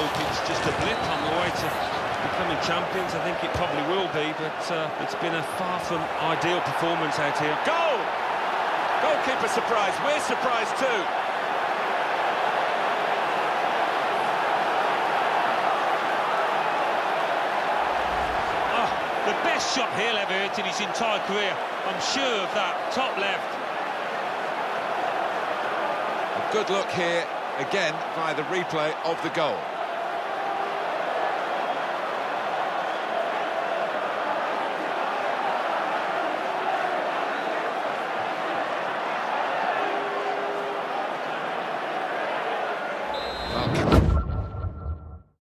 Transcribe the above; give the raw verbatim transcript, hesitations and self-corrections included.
if it's just a blip on the way to becoming champions. I think it probably will be, but uh, it's been a far from ideal performance out here. Goal! Goalkeeper surprised. We're surprised too. Oh, the best shot he'll ever hit in his entire career. I'm sure of that. Top left. A good look here, again, via the replay of the goal.